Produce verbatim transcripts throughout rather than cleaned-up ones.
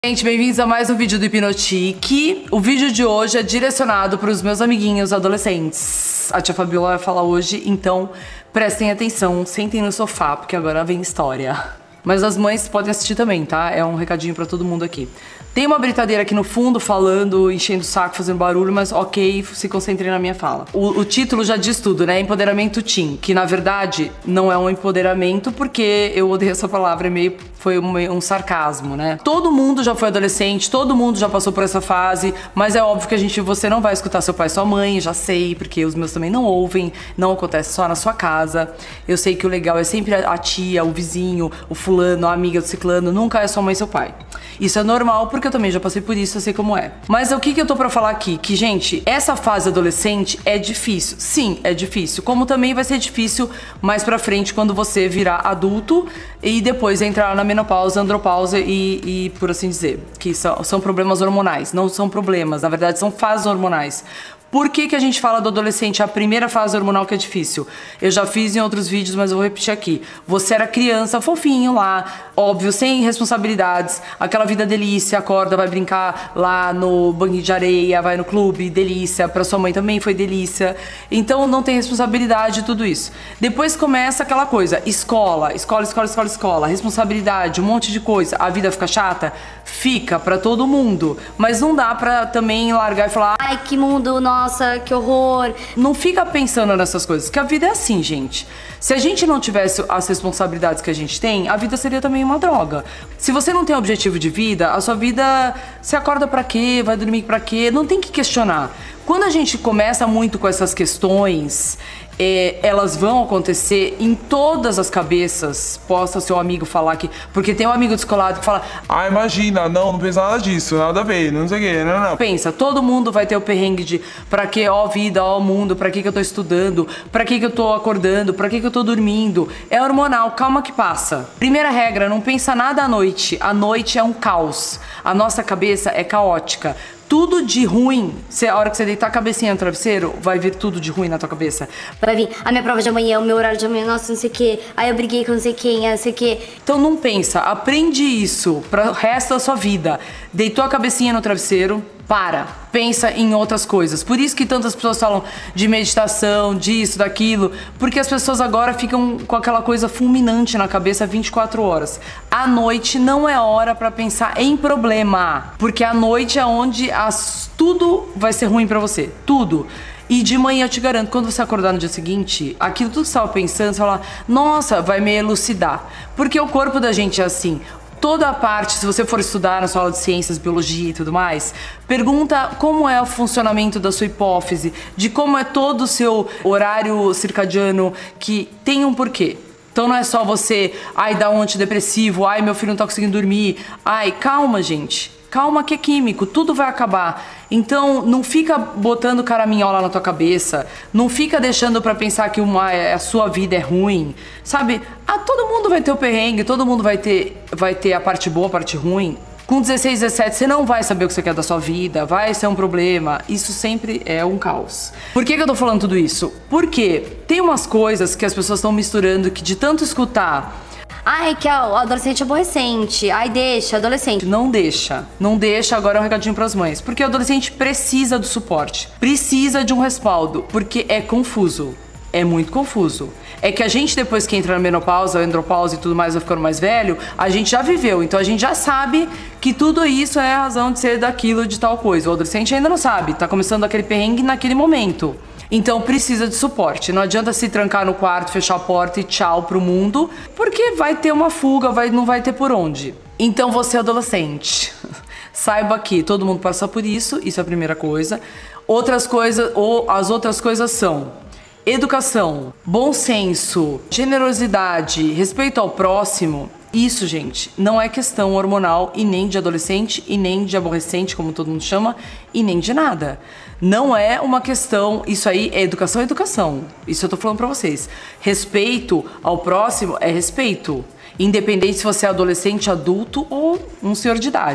Gente, bem-vindos a mais um vídeo do Hipnotique. O vídeo de hoje é direcionado para os meus amiguinhos adolescentes. A tia Fabiola vai falar hoje, então prestem atenção, sentem no sofá, porque agora vem história. Mas as mães podem assistir também, tá? É um recadinho pra todo mundo aqui. Tem uma britadeira aqui no fundo falando, enchendo o saco, fazendo barulho, mas ok, se concentrem na minha fala. O, o título já diz tudo, né? Empoderamento teen, que na verdade não é um empoderamento, porque eu odeio essa palavra, é meio, foi um, um sarcasmo, né? Todo mundo já foi adolescente, todo mundo já passou por essa fase, mas é óbvio que a gente, você não vai escutar seu pai e sua mãe, já sei, porque os meus também não ouvem, não acontece só na sua casa. Eu sei que o legal é sempre a tia, o vizinho, o fulano, a amiga do ciclano, nunca é sua mãe e seu pai. Isso é normal, porque eu também já passei por isso, eu sei como é. Mas o que que eu tô pra falar aqui? Que, gente, essa fase adolescente é difícil. Sim, é difícil. Como também vai ser difícil mais pra frente, quando você virar adulto e depois entrar na menopausa, andropausa e, e por assim dizer. Que são, são problemas hormonais. Não são problemas, na verdade são fases hormonais. Por que que a gente fala do adolescente, a primeira fase hormonal que é difícil? Eu já fiz em outros vídeos, mas eu vou repetir aqui. Você era criança, fofinho lá, óbvio, sem responsabilidades, aquela vida delícia, acorda, vai brincar lá no banquinho de areia, vai no clube, delícia, pra sua mãe também foi delícia. Então não tem responsabilidade, tudo isso. Depois começa aquela coisa, escola, escola, escola, escola, escola, responsabilidade, um monte de coisa. A vida fica chata? Fica pra todo mundo, mas não dá pra também largar e falar, ai, que mundo, nossa, que horror. Não fica pensando nessas coisas, que a vida é assim, gente. Se a gente não tivesse as responsabilidades que a gente tem, a vida seria também uma droga. Se você não tem objetivo de vida, a sua vida, você acorda pra quê? Vai dormir pra quê? Não tem que questionar. Quando a gente começa muito com essas questões, é, elas vão acontecer em todas as cabeças. Possa seu amigo falar que... Porque tem um amigo descolado que fala... Ah, imagina, não, não pensa nada disso, nada a ver, não sei o que, não, não. Pensa, todo mundo vai ter o perrengue de... Pra que, ó vida, ó mundo, pra que que eu tô estudando? Pra que que eu tô acordando? Pra que que eu tô dormindo? É hormonal, calma que passa. Primeira regra, não pensa nada à noite. A noite é um caos. A nossa cabeça é caótica. Tudo de ruim, cê, a hora que você deitar a cabecinha no travesseiro, vai vir tudo de ruim na tua cabeça. Vai vir a minha prova de amanhã, o meu horário de amanhã, nossa, não sei o que. Aí eu briguei com não sei quem, não sei o que. Então não pensa, aprende isso para o resto da sua vida. Deitou a cabecinha no travesseiro, para. Pensa em outras coisas. Por isso que tantas pessoas falam de meditação, disso, daquilo. Porque as pessoas agora ficam com aquela coisa fulminante na cabeça vinte e quatro horas. À noite não é hora para pensar em problema. Porque à noite é onde as, tudo vai ser ruim para você. Tudo. E de manhã eu te garanto, quando você acordar no dia seguinte, aquilo tudo que você estava pensando, você vai falar, nossa, vai me elucidar. Porque o corpo da gente é assim. Toda a parte, se você for estudar na sua aula de ciências, biologia e tudo mais, pergunta como é o funcionamento da sua hipófise, de como é todo o seu horário circadiano, que tem um porquê. Então não é só você, ai, dá um antidepressivo, ai, meu filho não tá conseguindo dormir, ai, calma, gente. Calma que é químico, tudo vai acabar. Então não fica botando caraminhola na tua cabeça, não fica deixando pra pensar que uma, a sua vida é ruim, sabe? Ah, todo mundo vai ter o perrengue, todo mundo vai ter, vai ter a parte boa, a parte ruim. Com dezesseis, dezessete, você não vai saber o que você quer da sua vida, vai ser um problema. Isso sempre é um caos. Por que que eu tô falando tudo isso? Porque tem umas coisas que as pessoas estão misturando que de tanto escutar... Ai, que é o adolescente aborrecente. Ai, deixa, adolescente. Não deixa. Não deixa, agora é um recadinho pras mães. Porque o adolescente precisa do suporte. Precisa de um respaldo. Porque é confuso. É muito confuso. É que a gente, depois que entra na menopausa, andropausa e tudo mais, vai ficando mais velho, a gente já viveu. Então a gente já sabe que tudo isso é a razão de ser daquilo, de tal coisa. O adolescente ainda não sabe. Tá começando aquele perrengue naquele momento. Então precisa de suporte. Não adianta se trancar no quarto, fechar a porta e tchau pro mundo, porque vai ter uma fuga, vai, não vai ter por onde. Então você é adolescente. Saiba que todo mundo passa por isso, isso é a primeira coisa. Outras coisas, ou as outras coisas são educação, bom senso, generosidade, respeito ao próximo. Isso, gente, não é questão hormonal e nem de adolescente e nem de aborrecente, como todo mundo chama, e nem de nada. Não é uma questão, isso aí é educação, é educação. Isso eu tô falando pra vocês. Respeito ao próximo é respeito. Independente se você é adolescente, adulto ou um senhor de idade.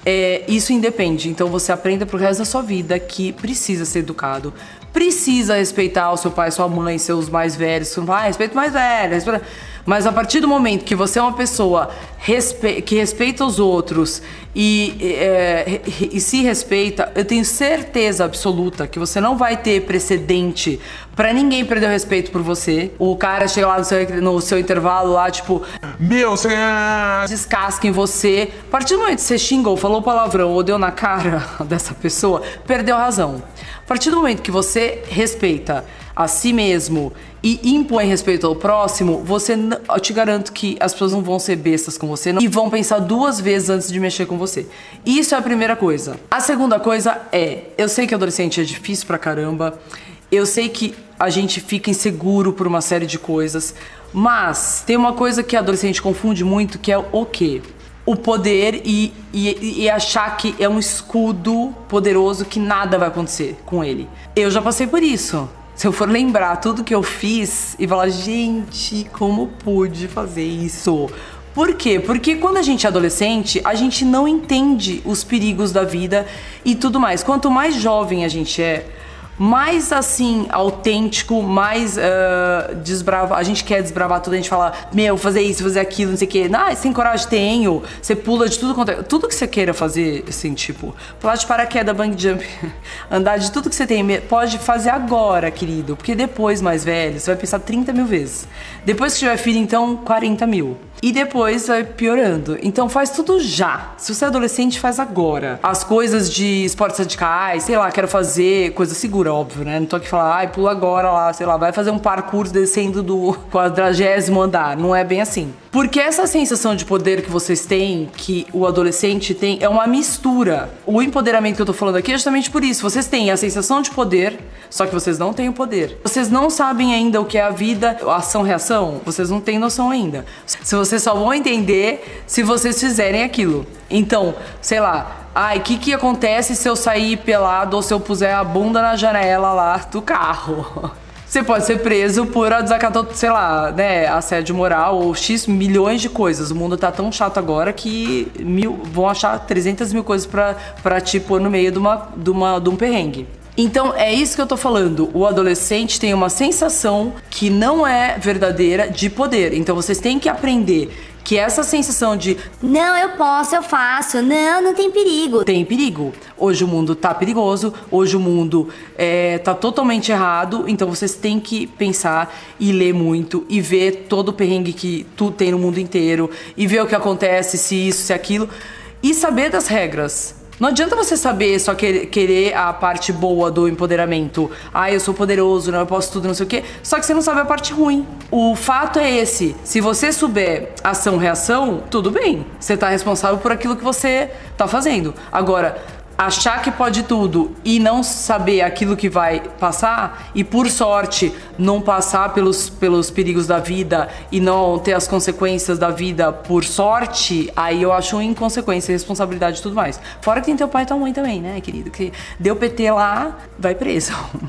É, isso independe. Então você aprenda pro resto da sua vida que precisa ser educado. Precisa respeitar o seu pai, sua mãe, seus mais velhos. Você não vai, ah, respeito mais velho. Respeita... Mas a partir do momento que você é uma pessoa respe... que respeita os outros e, é, e se respeita, eu tenho certeza absoluta que você não vai ter precedente pra ninguém perder o respeito por você. O cara chega lá no seu, no seu intervalo lá, tipo... Meu, você... descasca em você. A partir do momento que você xingou, falou palavrão ou deu na cara dessa pessoa, perdeu a razão. A partir do momento que você respeita a si mesmo e impõe respeito ao próximo, você, eu te garanto que as pessoas não vão ser bestas com você não, e vão pensar duas vezes antes de mexer com você. Isso é a primeira coisa. A segunda coisa é, eu sei que adolescente é difícil pra caramba, eu sei que a gente fica inseguro por uma série de coisas, mas tem uma coisa que a adolescente confunde muito, que é o quê? O poder e, e, e achar que é um escudo poderoso que nada vai acontecer com ele. Eu já passei por isso. Se eu for lembrar tudo que eu fiz e falar, gente, como pude fazer isso? Por quê? Porque quando a gente é adolescente, a gente não entende os perigos da vida e tudo mais. Quanto mais jovem a gente é, mais assim, autêntico, mais uh, desbrava. A gente quer desbravar tudo, a gente fala, meu, fazer isso, fazer aquilo, não sei o quê. Ah, você tem coragem? Tenho. Você pula de tudo quanto é. Tudo que você queira fazer, assim, tipo, pular de paraquedas, bang jump, andar de tudo que você tem, pode fazer agora, querido. Porque depois, mais velho, você vai pensar trinta mil vezes. Depois que tiver filho, então, quarenta mil. E depois vai piorando. Então faz tudo já. Se você é adolescente, faz agora. As coisas de esportes radicais, sei lá, quero fazer coisa segura, óbvio, né? Não tô aqui falando, ai, pula agora lá, sei lá, vai fazer um parkour descendo do quadragésimo andar. Não é bem assim. Porque essa sensação de poder que vocês têm, que o adolescente tem, é uma mistura. O empoderamento que eu tô falando aqui é justamente por isso. Vocês têm a sensação de poder, só que vocês não têm o poder. Vocês não sabem ainda o que é a vida, ação-reação. Vocês não têm noção ainda. Se vocês só vão entender se vocês fizerem aquilo. Então, sei lá, ai, o que que acontece se eu sair pelado ou se eu puser a bunda na janela lá do carro? Você pode ser preso por desacato, sei lá, né, assédio moral ou X milhões de coisas. O mundo tá tão chato agora que mil, vão achar trezentas mil coisas pra, pra te pôr no meio de, uma, de, uma, de um perrengue. Então é isso que eu tô falando. O adolescente tem uma sensação que não é verdadeira de poder. Então vocês têm que aprender que essa sensação de não, eu posso, eu faço, não, não tem perigo. Tem perigo. Hoje o mundo tá perigoso, hoje o mundo é, tá totalmente errado, então vocês têm que pensar e ler muito e ver todo o perrengue que tu tem no mundo inteiro e ver o que acontece, se isso, se aquilo e saber das regras. Não adianta você saber só querer a parte boa do empoderamento. Ah, eu sou poderoso, não, eu posso tudo, não sei o quê. Só que você não sabe a parte ruim. O fato é esse. Se você souber ação-reação, tudo bem. Você tá responsável por aquilo que você tá fazendo. Agora, achar que pode tudo e não saber aquilo que vai passar e por sorte não passar pelos, pelos perigos da vida e não ter as consequências da vida por sorte, aí eu acho inconsequência, responsabilidade e tudo mais. Fora que tem teu pai e tua mãe também, né, querido? Que deu P T lá, vai preso.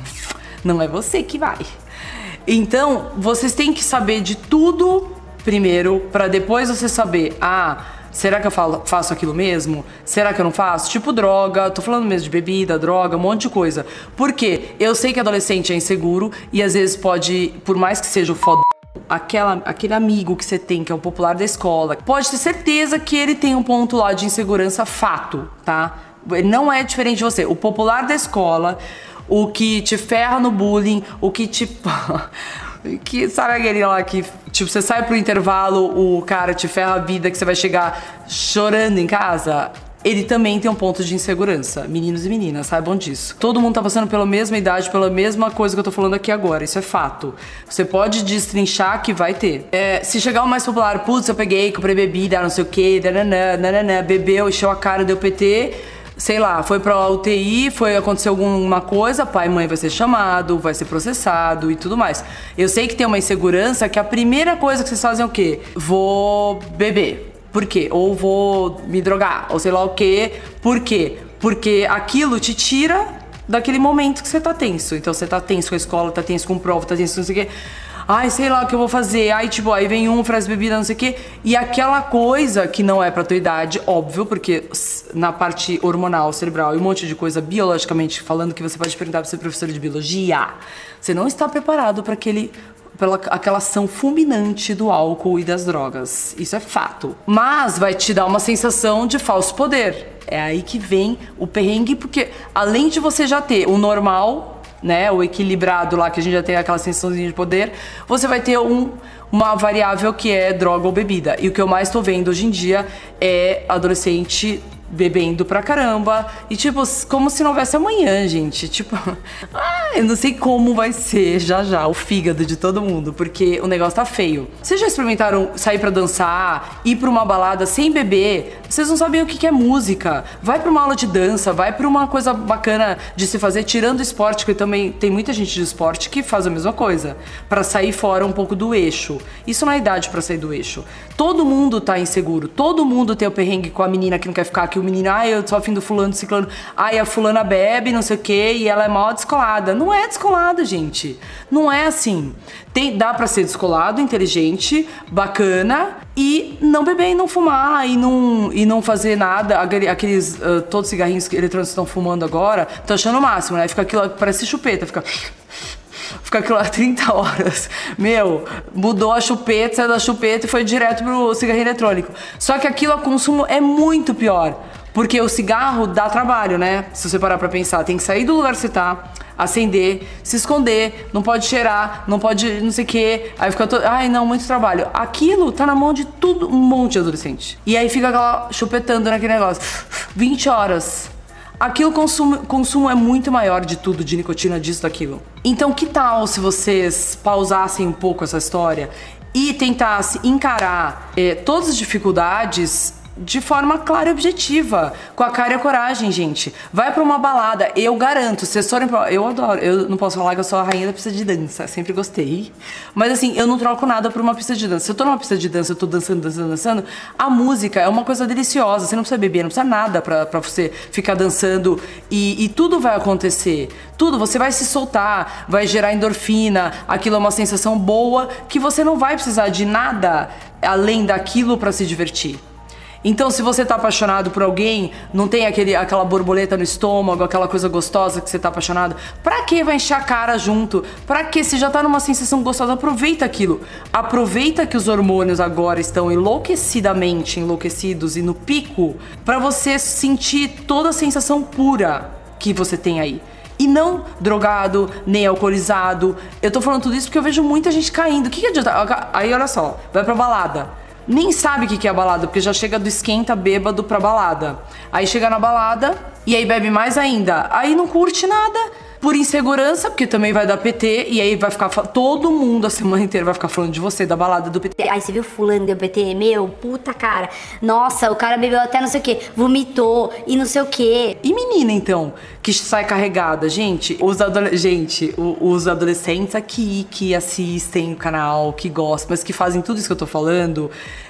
Não é você que vai. Então, vocês têm que saber de tudo primeiro, pra depois você saber, ah, será que eu falo, faço aquilo mesmo? Será que eu não faço? Tipo droga, tô falando mesmo de bebida, droga, um monte de coisa. Por quê? Eu sei que adolescente é inseguro e às vezes pode, por mais que seja o foda, aquela, aquele amigo que você tem, que é o popular da escola, pode ter certeza que ele tem um ponto lá de insegurança, fato, tá? Ele não é diferente de você. O popular da escola, o que te ferra no bullying, o que te... Que, sabe aquele lá que, tipo, você sai pro intervalo, o cara te ferra a vida, que você vai chegar chorando em casa? Ele também tem um ponto de insegurança. Meninos e meninas, saibam disso. Todo mundo tá passando pela mesma idade, pela mesma coisa que eu tô falando aqui agora. Isso é fato. Você pode destrinchar que vai ter. É, se chegar o mais popular, putz, eu peguei, comprei bebida, não sei o que, nananã, nananã, bebeu, encheu a cara, deu P T... Sei lá, foi pra U T I, foi acontecer alguma coisa, pai e mãe vai ser chamado, vai ser processado e tudo mais. Eu sei que tem uma insegurança que a primeira coisa que vocês fazem é o quê? Vou beber. Por quê? Ou vou me drogar, ou sei lá o quê. Por quê? Porque aquilo te tira daquele momento que você tá tenso. Então você tá tenso com a escola, tá tenso com prova, tá tenso com não sei o quê. ai, sei lá o que eu vou fazer. Aí, tipo, aí vem um, oferece bebida, não sei o quê. E aquela coisa que não é pra tua idade, óbvio, porque na parte hormonal, cerebral e um monte de coisa biologicamente falando, que você pode perguntar pro seu professor de biologia, você não está preparado para aquele... pela aquela ação fulminante do álcool e das drogas. Isso é fato. Mas vai te dar uma sensação de falso poder. É aí que vem o perrengue, porque além de você já ter o normal, né, o equilibrado lá, que a gente já tem aquela sensaçãozinha de poder, você vai ter um, uma variável que é droga ou bebida. E o que eu mais tô vendo hoje em dia é adolescente bebendo pra caramba. E tipo, como se não houvesse amanhã, gente. Tipo, ah, eu não sei como vai ser já já o fígado de todo mundo, porque o negócio tá feio. Vocês já experimentaram sair pra dançar, ir pra uma balada sem beber? Vocês não sabem o que é música. Vai pra uma aula de dança, vai pra uma coisa bacana de se fazer, tirando o esporte, que também tem muita gente de esporte que faz a mesma coisa, pra sair fora um pouco do eixo. Isso não é idade pra sair do eixo. Todo mundo tá inseguro, todo mundo tem o perrengue com a menina que não quer ficar aqui, o menino, ai, eu sou afim do fulano, do ciclano, ai, a fulana bebe, não sei o que, e ela é mal descolada. Não é descolada, gente. Não é assim. Tem, dá pra ser descolado, inteligente, bacana, e não beber e não fumar, e não, e não fazer nada. Aqueles, uh, todos os cigarrinhos eletrônicos estão fumando agora, tô achando o máximo, né? Fica aquilo, parece chupeta, fica... Fica aquilo lá trinta horas. Meu, mudou a chupeta, saiu da chupeta e foi direto pro cigarrinho eletrônico. Só que aquilo, a consumo, é muito pior. Porque o cigarro dá trabalho, né? Se você parar pra pensar, tem que sair do lugar que você tá, acender, se esconder, não pode cheirar, não pode não sei o que. Aí fica todo... Ai, não, muito trabalho. Aquilo tá na mão de tudo, um monte de adolescente. E aí fica aquela chupetando naquele negócio. vinte horas. Aquilo consumo, consumo é muito maior de tudo, de nicotina, disso, daquilo. Então que tal se vocês pausassem um pouco essa história e tentassem encarar eh, todas as dificuldades de forma clara e objetiva, com a cara e a coragem, gente. Vai pra uma balada, eu garanto, vocês forem pra... Eu adoro, eu não posso falar que eu sou a rainha da pista de dança, sempre gostei. Mas assim, eu não troco nada por uma pista de dança. Se eu tô numa pista de dança, eu tô dançando, dançando, dançando, a música é uma coisa deliciosa, você não precisa beber, não precisa nada pra, pra você ficar dançando e, e tudo vai acontecer. Tudo, você vai se soltar, vai gerar endorfina, aquilo é uma sensação boa que você não vai precisar de nada além daquilo pra se divertir. Então, se você tá apaixonado por alguém, não tem aquele, aquela borboleta no estômago, aquela coisa gostosa que você tá apaixonado, pra que vai encher a cara junto? Pra que? Se já tá numa sensação gostosa, aproveita aquilo. Aproveita que os hormônios agora estão enlouquecidamente enlouquecidos e no pico, pra você sentir toda a sensação pura que você tem aí. E não drogado, nem alcoolizado. Eu tô falando tudo isso porque eu vejo muita gente caindo. O que que adianta? Aí, olha só, vai pra balada. Nem sabe o que é a balada, porque já chega do esquenta bêbado pra balada. Aí chega na balada e aí bebe mais ainda. Aí não curte nada, por insegurança, porque também vai dar P T. E aí vai ficar, todo mundo a semana inteira vai ficar falando de você, da balada do P T. Aí você viu fulano deu P T? Meu, puta cara. Nossa, o cara bebeu até não sei o que, vomitou e não sei o que. E menina então, que sai carregada, gente, os, adole gente, os adolescentes aqui que assistem o canal, que gostam, mas que fazem tudo isso que eu tô falando,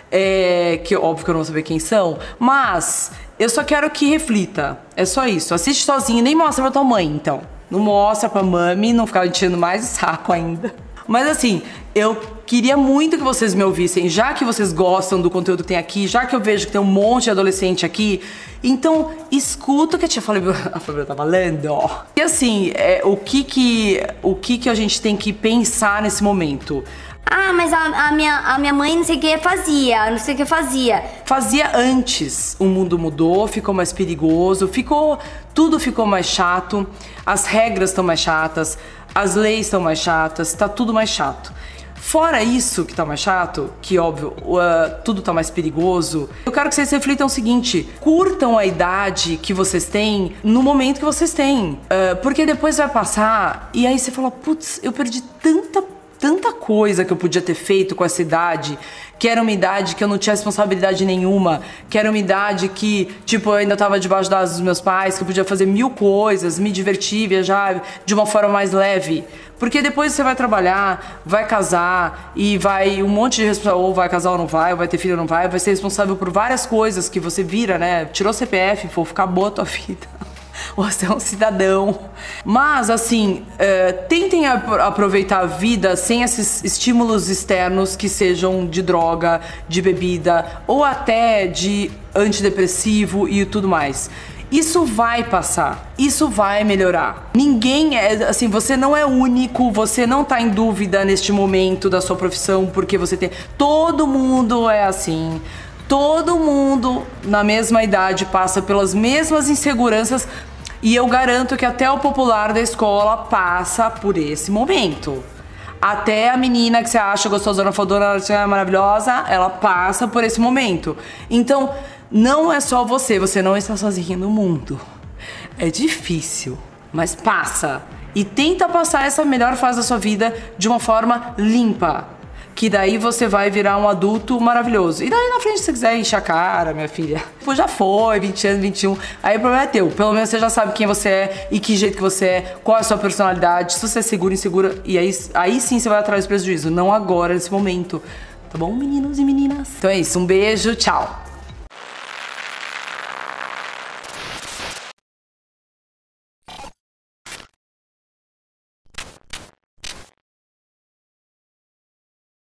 é, que óbvio que eu não vou saber quem são, mas eu só quero que reflita, é só isso. Assiste sozinho, nem mostra pra tua mãe então. Não mostra pra mami, não ficar enchendo mais o saco ainda. Mas assim, eu queria muito que vocês me ouvissem, já que vocês gostam do conteúdo que tem aqui, já que eu vejo que tem um monte de adolescente aqui, então escuta o que a tia Fabiola tá falando, ó. E assim, é, o, que que, o que que a gente tem que pensar nesse momento? Ah, mas a, a, minha, a minha mãe não sei o que fazia, não sei o que fazia. Fazia antes. O mundo mudou, ficou mais perigoso, ficou, tudo ficou mais chato, as regras estão mais chatas, as leis estão mais chatas, tá tudo mais chato. Fora isso que tá mais chato, que óbvio, uh, tudo tá mais perigoso, eu quero que vocês reflitam o seguinte: curtam a idade que vocês têm no momento que vocês têm. Uh, porque depois vai passar e aí você fala, putz, eu perdi tanta tanta coisa que eu podia ter feito com essa idade, que era uma idade que eu não tinha responsabilidade nenhuma, que era uma idade que, tipo, eu ainda tava debaixo das dos meus pais, que eu podia fazer mil coisas, me divertir, viajar de uma forma mais leve. Porque depois você vai trabalhar, vai casar e vai um monte de responsabilidade, ou vai casar ou não vai, ou vai ter filho ou não vai, vai ser responsável por várias coisas que você vira, né? Tirou C P F, pô, acabou a tua vida. Você é um cidadão. Mas, assim, é, tentem aproveitar a vida sem esses estímulos externos que sejam de droga, de bebida ou até de antidepressivo e tudo mais. Isso vai passar, isso vai melhorar. Ninguém é, assim, você não é único, você não tá em dúvida neste momento da sua profissão porque você tem... Todo mundo é assim, todo mundo na mesma idade passa pelas mesmas inseguranças e eu garanto que até o popular da escola passa por esse momento. Até a menina que você acha gostosona, fodona, maravilhosa, ela passa por esse momento. Então... não é só você, você não está sozinho no mundo. É difícil, mas passa. E tenta passar essa melhor fase da sua vida de uma forma limpa. Que daí você vai virar um adulto maravilhoso. E daí na frente, se você quiser encher a cara, minha filha, pô, já foi, vinte anos, vinte e um. Aí o problema é teu. Pelo menos você já sabe quem você é e que jeito que você é, qual é a sua personalidade, se você é seguro, insegura. E aí, aí sim você vai atrás do prejuízo. Não agora, nesse momento. Tá bom, meninos e meninas? Então é isso, um beijo, tchau.